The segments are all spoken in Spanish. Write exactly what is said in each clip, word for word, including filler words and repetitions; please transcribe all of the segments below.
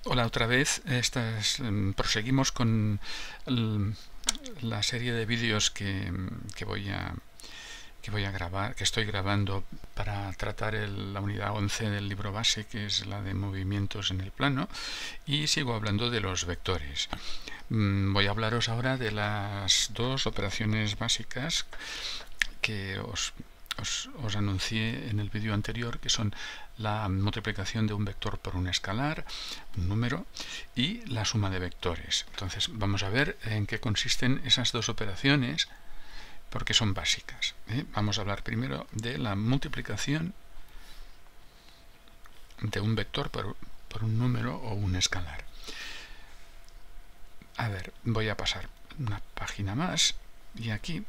Hola, otra vez. Estas, em, proseguimos con el- la serie de vídeos que, que voy a que voy a grabar, que estoy grabando para tratar el- la unidad once del libro base, que es la de movimientos en el plano, y sigo hablando de los vectores. Mm, Voy a hablaros ahora de las dos operaciones básicas que os Os, os anuncié en el vídeo anterior, que son la multiplicación de un vector por un escalar, un número, y la suma de vectores. Entonces vamos a ver en qué consisten esas dos operaciones, porque son básicas, ¿eh? Vamos a hablar primero de la multiplicación de un vector por, por un número o un escalar. A ver, voy a pasar una página más, y aquí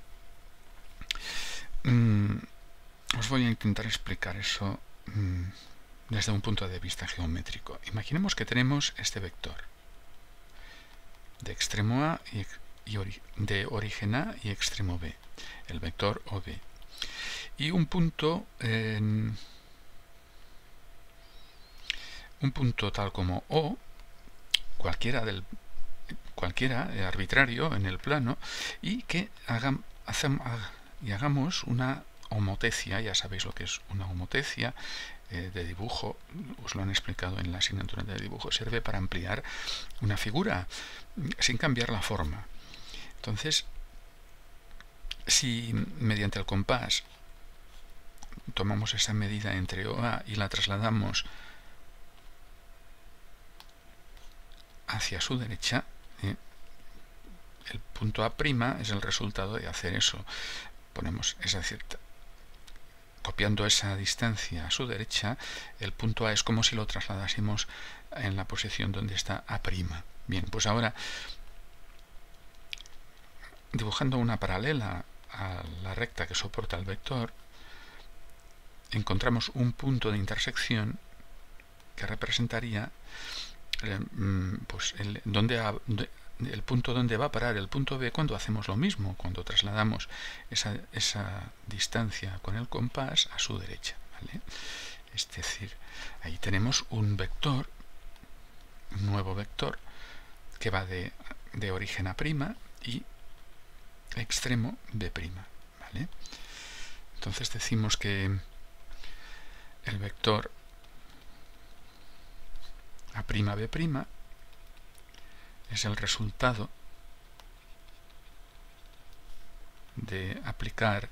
mmm, os voy a intentar explicar eso mmm, desde un punto de vista geométrico. Imaginemos que tenemos este vector de extremo A y, y ori de origen A y extremo B, el vector O B, y un punto en un punto tal como O, cualquiera del cualquiera eh, arbitrario en el plano, y que haga, hacem, haga, y hagamos una homotecia. Ya sabéis lo que es una homotecia eh, de dibujo, os lo han explicado en la asignatura de dibujo. Sirve para ampliar una figura sin cambiar la forma. Entonces, si mediante el compás tomamos esa medida entre O A y la trasladamos hacia su derecha, ¿eh? el punto A' es el resultado de hacer eso. Ponemos, es decir, copiando esa distancia a su derecha, el punto A es como si lo trasladásemos en la posición donde está A'. Bien, pues ahora, dibujando una paralela a la recta que soporta el vector, encontramos un punto de intersección que representaría eh, pues el, donde a, de, el punto donde va a parar el punto B cuando hacemos lo mismo, cuando trasladamos esa, esa distancia con el compás a su derecha, ¿vale? Es decir, ahí tenemos un vector, un nuevo vector, que va de, de origen A' y extremo B', ¿vale? Entonces decimos que el vector A'B' es el resultado de aplicar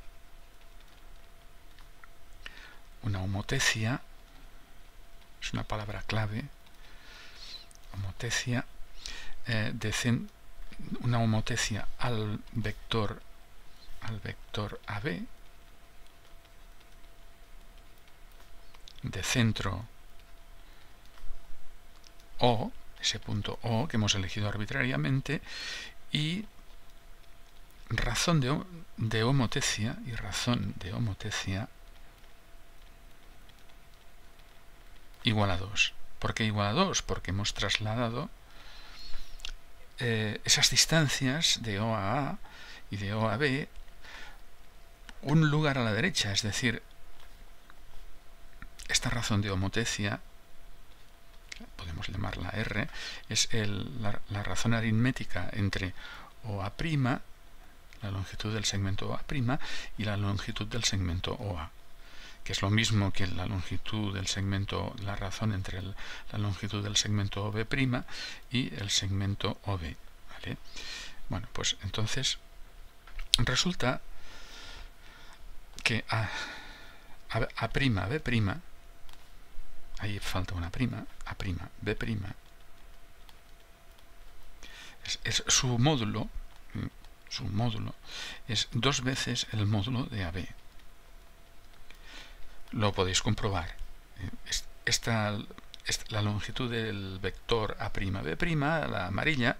una homotecia, es una palabra clave, homotecia, eh, de una homotecia al vector al vector A B de centro O, ese punto O que hemos elegido arbitrariamente, y razón de, de homotecia y razón de homotecia igual a dos. ¿Por qué igual a dos? Porque hemos trasladado eh, esas distancias de O a A y de O a B un lugar a la derecha, es decir, esta razón de homotecia, podemos llamarla R, es el, la, la razón aritmética entre O A', la longitud del segmento O A', y la longitud del segmento O A, que es lo mismo que la longitud del segmento, la razón entre el, la longitud del segmento O B' y el segmento O B, ¿vale? Bueno, pues entonces resulta que A, A, A', B', ahí falta una prima, A', B', es, es su módulo, su módulo es dos veces el módulo de A B. Lo podéis comprobar. Esta, esta, la longitud del vector A'B', la amarilla,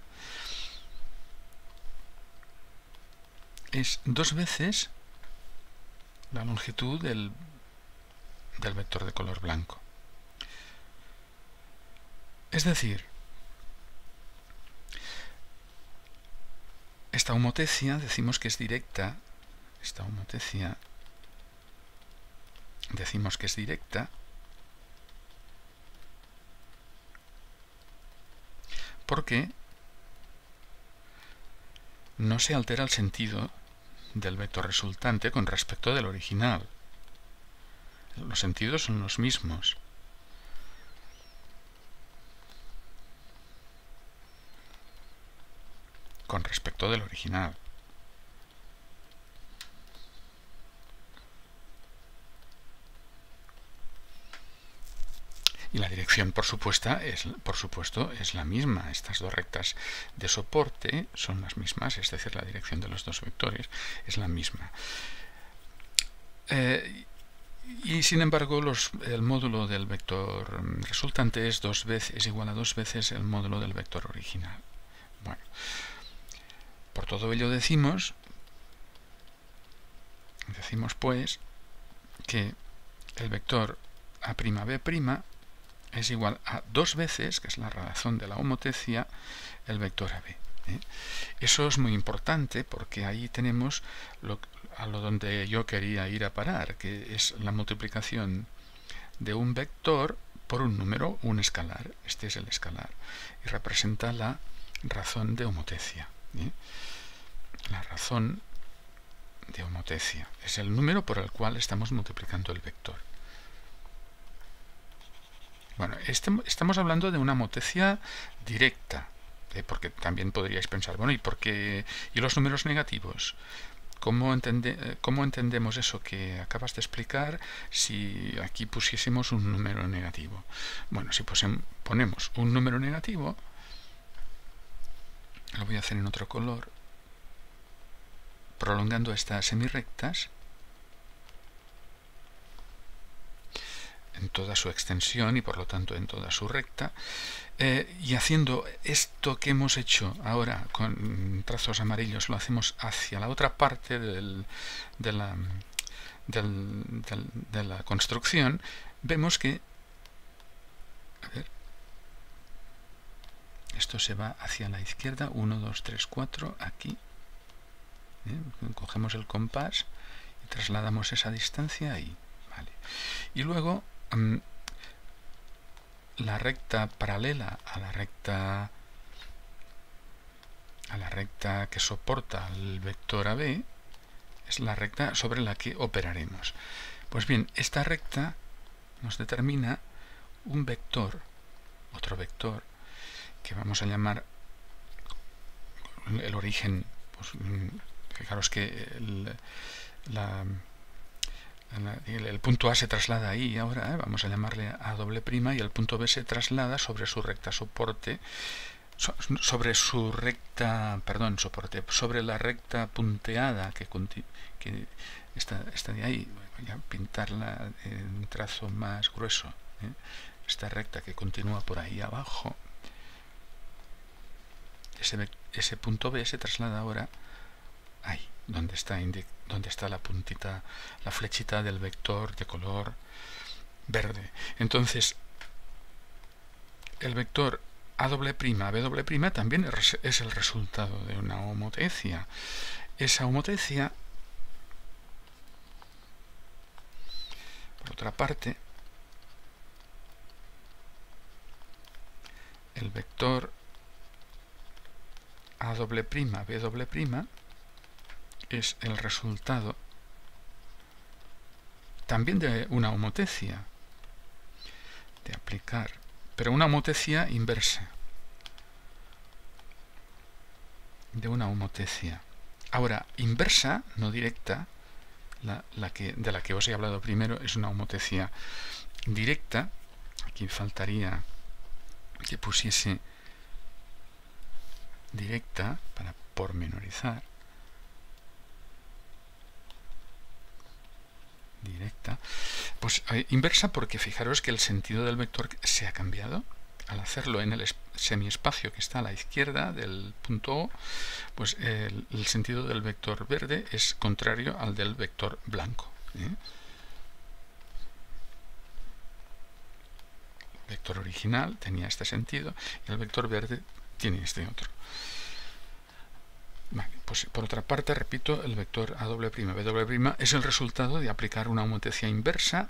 es dos veces la longitud del, del vector de color blanco. Es decir, esta homotecia decimos que es directa, esta homotecia decimos que es directa porque no se altera el sentido del vector resultante con respecto del original. Los sentidos son los mismos. Con respecto del original. Y la dirección, por supuesto, es, por supuesto, es la misma. Estas dos rectas de soporte son las mismas, es decir, la dirección de los dos vectores es la misma. Eh, y sin embargo, los, el módulo del vector resultante es, dos veces, es igual a dos veces el módulo del vector original. Bueno, por todo ello decimos, decimos pues, que el vector A'B' es igual a dos veces, que es la razón de la homotecia, el vector A B. ¿eh? Eso es muy importante porque ahí tenemos lo, a lo donde yo quería ir a parar, que es la multiplicación de un vector por un número, un escalar. Este es el escalar y representa la razón de homotecia. ¿eh? La razón de homotecia es el número por el cual estamos multiplicando el vector. Bueno, este, estamos hablando de una homotecia directa, ¿eh? Porque también podríais pensar, bueno, ¿y por qué? ¿Y los números negativos? ¿Cómo, entende, ¿Cómo entendemos eso que acabas de explicar si aquí pusiésemos un número negativo? Bueno, si posem, ponemos un número negativo, lo voy a hacer en otro color, prolongando estas semirrectas en toda su extensión y por lo tanto en toda su recta, eh, y haciendo esto que hemos hecho ahora con trazos amarillos, lo hacemos hacia la otra parte del, de, la, del, del, de la construcción, vemos que a ver, esto se va hacia la izquierda, uno, dos, tres, cuatro, aquí, ¿eh? Cogemos el compás y trasladamos esa distancia ahí, ¿vale? Y luego la recta paralela a la recta a la recta que soporta el vector A B es la recta sobre la que operaremos. Pues bien, esta recta nos determina un vector, otro vector, que vamos a llamar el origen. Pues, fijaros que el, la El punto A se traslada ahí ahora, ¿eh? Vamos a llamarle A doble prima, y el punto B se traslada sobre su recta soporte, so, sobre su recta, perdón, soporte, sobre la recta punteada que, que está, está de ahí. Voy a pintarla en un trazo más grueso, ¿eh? Esta recta que continúa por ahí abajo, ese, ese punto B se traslada ahora ahí, donde está, donde está la puntita, la flechita del vector de color verde. Entonces, el vector A doble prima, B doble prima también es el resultado de una homotecia. Esa homotecia, por otra parte, el vector A doble prima, B doble prima, es el resultado también de una homotecia, de aplicar, pero una homotecia inversa, de una homotecia. Ahora, inversa, no directa, la, la que, de la que os he hablado primero, es una homotecia directa. Aquí faltaría que pusiese directa para pormenorizar. Directa, pues eh, inversa, porque fijaros que el sentido del vector se ha cambiado al hacerlo en el semiespacio que está a la izquierda del punto O. Pues eh, el, el sentido del vector verde es contrario al del vector blanco, ¿eh? El vector original tenía este sentido y el vector verde tiene este otro. Vale, pues por otra parte, repito, el vector A doble prima, B doble prima es el resultado de aplicar una homotecia inversa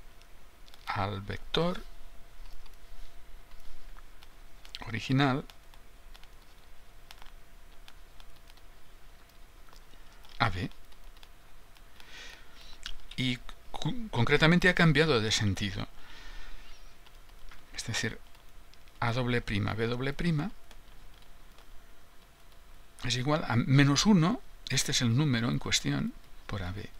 al vector original y concretamente ha cambiado de sentido. Es decir, a doble prima, b doble prima es igual a menos uno, este es el número en cuestión, por a b.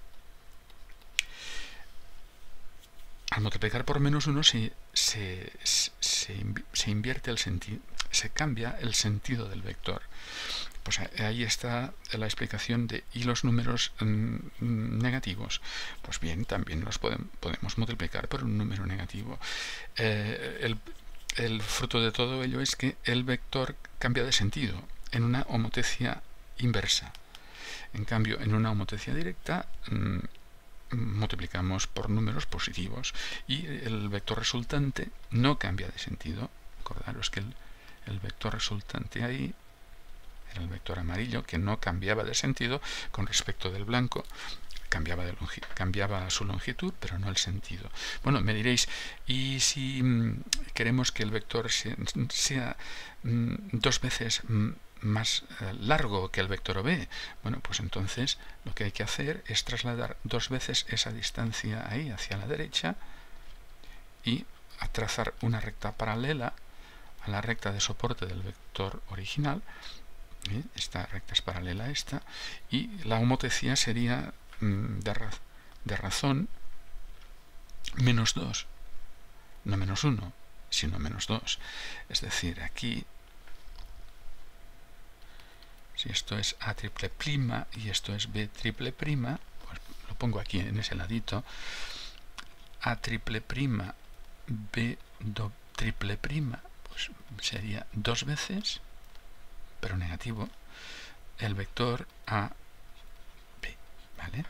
Al multiplicar por menos uno se, se, se, se invierte el sentido, se cambia el sentido del vector. Pues ahí está la explicación de ¿y los números mmm, negativos? Pues bien, también los podemos, podemos multiplicar por un número negativo. Eh, el, el fruto de todo ello es que el vector cambia de sentido en una homotecia inversa. En cambio, en una homotecia directa mmm, multiplicamos por números positivos y el vector resultante no cambia de sentido. Acordaros que el, el vector resultante ahí era el vector amarillo, que no cambiaba de sentido con respecto del blanco, cambiaba, de longi cambiaba su longitud, pero no el sentido. Bueno, me diréis, ¿y si mmm, queremos que el vector sea, sea mmm, dos veces mmm, más eh, largo que el vector O B? Bueno, pues entonces lo que hay que hacer es trasladar dos veces esa distancia ahí hacia la derecha y a trazar una recta paralela a la recta de soporte del vector original. ¿Eh? Esta recta es paralela a esta y la homotecia sería mmm, de, ra de razón menos dos, no menos uno, sino menos dos. Es decir, aquí si esto es A triple prima y esto es B triple prima, pues lo pongo aquí en ese ladito. A triple prima, B do triple prima, pues sería dos veces, pero negativo, el vector A B, ¿vale?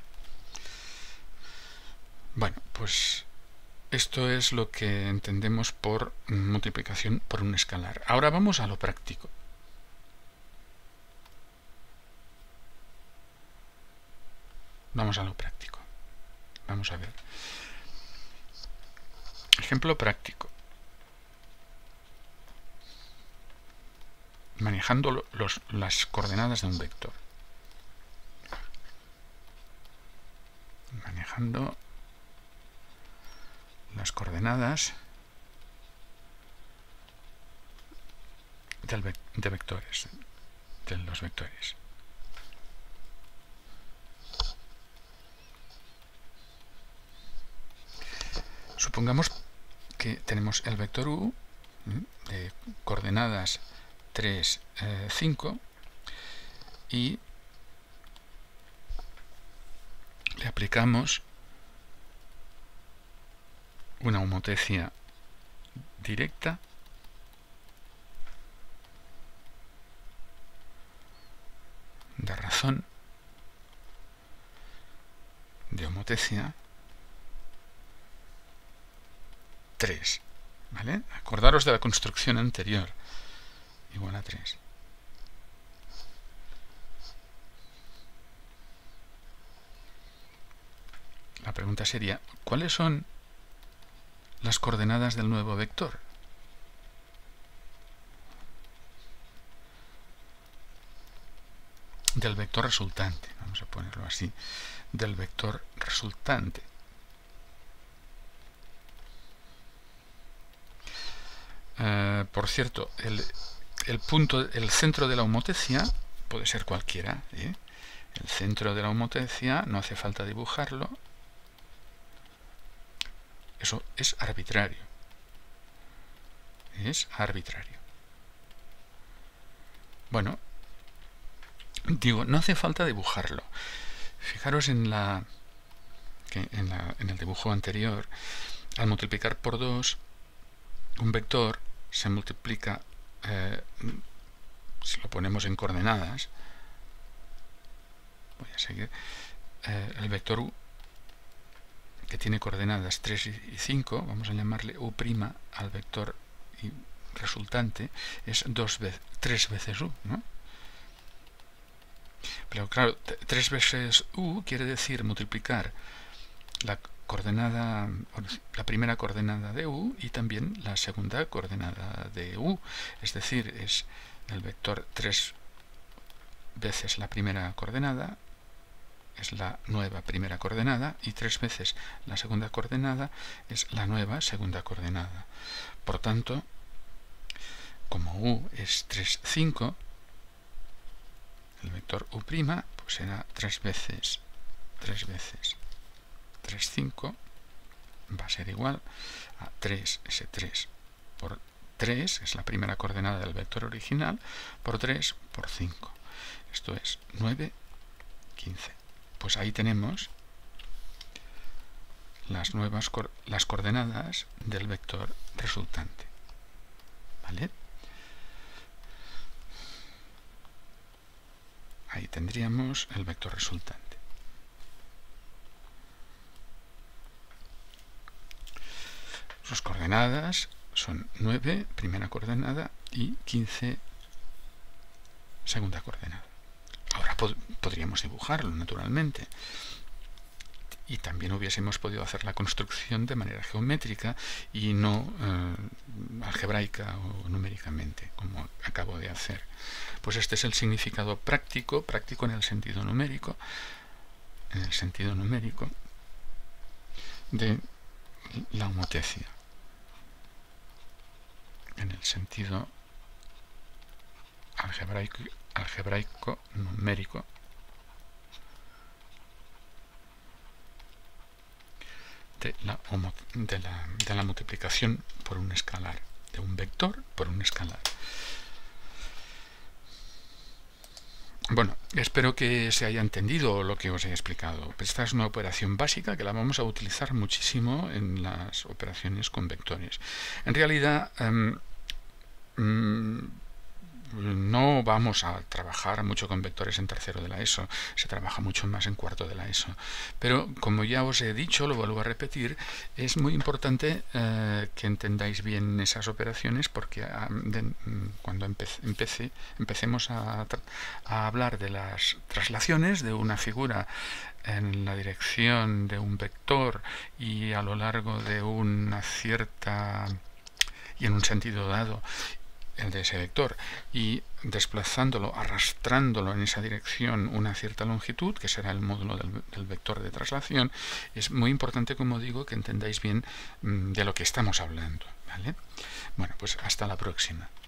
Bueno, pues esto es lo que entendemos por multiplicación por un escalar. Ahora vamos a lo práctico. Vamos a lo práctico. Vamos a ver. Ejemplo práctico. Manejando los, las coordenadas de un vector. Manejando las coordenadas del ve de vectores, de los vectores. Supongamos que tenemos el vector u de coordenadas tres, cinco y le aplicamos una homotecia directa de razón de homotecia tres, ¿vale? Acordaros de la construcción anterior, igual a tres. La pregunta sería, ¿cuáles son las coordenadas del nuevo vector? Del vector resultante, vamos a ponerlo así, del vector resultante. Uh, por cierto, el, el punto, el centro de la homotecia puede ser cualquiera, ¿eh? El centro de la homotecia no hace falta dibujarlo. Eso es arbitrario. Es arbitrario. Bueno, digo, no hace falta dibujarlo. Fijaros en la, que en, la en el dibujo anterior, al multiplicar por dos, un vector se multiplica, eh, si lo ponemos en coordenadas, voy a seguir, eh, el vector u, que tiene coordenadas tres y cinco, vamos a llamarle u' al vector y resultante, es dos veces, tres veces u, ¿no? Pero claro, tres veces u quiere decir multiplicar la coordenada, la primera coordenada de u y también la segunda coordenada de u, es decir, es el vector tres veces la primera coordenada es la nueva primera coordenada y tres veces la segunda coordenada es la nueva segunda coordenada. Por tanto, como u es tres, cinco, el vector u' pues será tres veces tres veces tres, cinco, va a ser igual a tres ese tres por tres, es la primera coordenada del vector original, por tres por cinco. Esto es nueve, quince. Pues ahí tenemos las nuevas las coordenadas del vector resultante. ¿Vale? Ahí tendríamos el vector resultante. Sus coordenadas son nueve, primera coordenada, y quince, segunda coordenada. Ahora pod podríamos dibujarlo, naturalmente. Y también hubiésemos podido hacer la construcción de manera geométrica y no eh, algebraica o numéricamente, como acabo de hacer. Pues este es el significado práctico, práctico en el sentido numérico, en el sentido numérico de la homotecia. En el sentido algebraico, algebraico numérico de la, homo, de, la, de la multiplicación por un escalar, de un vector por un escalar. Bueno, espero que se haya entendido lo que os he explicado. Esta es una operación básica que la vamos a utilizar muchísimo en las operaciones con vectores. En realidad, um, um, no vamos a trabajar mucho con vectores en tercero de la ESO, se trabaja mucho más en cuarto de la ESO. Pero, como ya os he dicho, lo vuelvo a repetir, es muy importante eh, que entendáis bien esas operaciones, porque a, de, cuando empece, empece, empecemos a, a hablar de las traslaciones de una figura en la dirección de un vector y a lo largo de una cierta y en un sentido dado el de ese vector, y desplazándolo, arrastrándolo en esa dirección una cierta longitud, que será el módulo del, del vector de traslación, es muy importante, como digo, que entendáis bien mmm, de lo que estamos hablando, ¿vale? Bueno, pues hasta la próxima.